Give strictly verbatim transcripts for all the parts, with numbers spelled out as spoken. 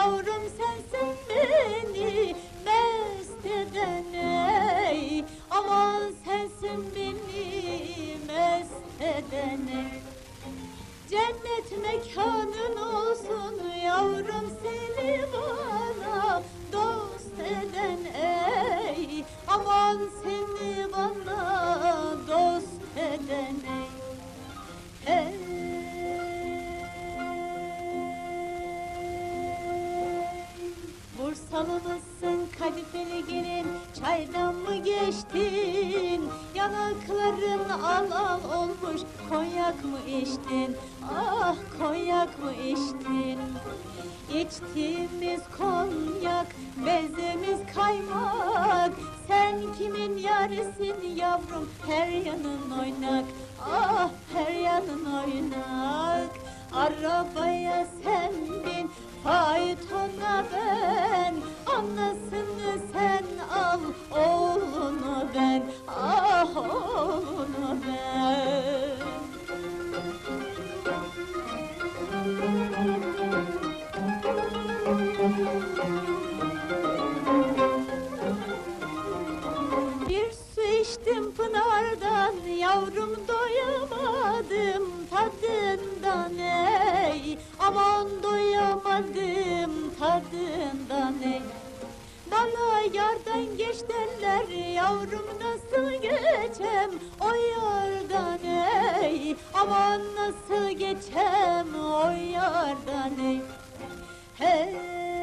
yavrum sensin beni mest eden ey. Aman sensin beni mest eden ey. Cennet mekanın olsun yavrum seni bana dost eden ey. Aman seni bana dost eden ey. Hey. Bursalı mısın kadifeli gelin, çaydan mı geçtin? Yanakların al al olmuş, konyak mı içtin? Ah konyak mı içtin? İçtiğimiz konyak, bezemiz kaymak. Sen kimin yarisin yavrum, her yanın oynak. Ah her yanın oynak. Arabaya sen bin, faytona ben. Anasını sen al, oğlunu ben. Ah oğlunu ben. Bir su içtim pınardan, yavrum doyamadım tadından ey. Aman doyamadım tadından ey. Bana yardan geç derler, yavrum nasıl geçem o yardan ey. Aman nasıl geçem o yardan ey. Hey.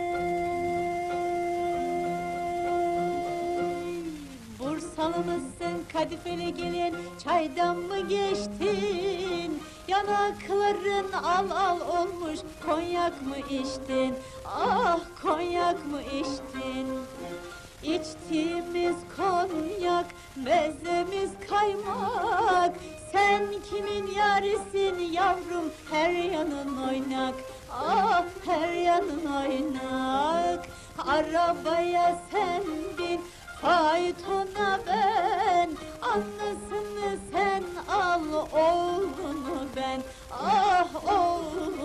Bursalı mısın kadifeli gelin, çaydan mı geçtin? Yanakların al al olmuş, konyak mı içtin? Ah konyak mı içtin? İçtiğimiz konyak, mezemiz kaymak. Sen kimin yarisin yavrum, her yanın oynak. Ah her yanın oynak. Arabaya sen bin, faytona ben. Anasını sen al, oğlunu ben. Ah oğlunu